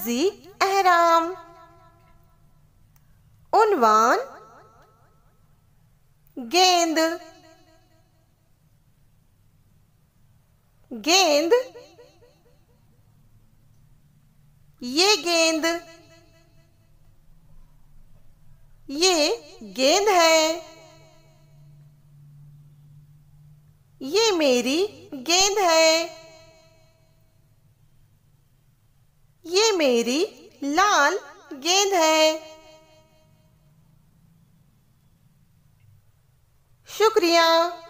लफ्जी एहराम। उन्वान गेंद। गेंद, ये गेंद, ये गेंद है। ये मेरी गेंद है। ये मेरी लाल गेंद है। शुक्रिया।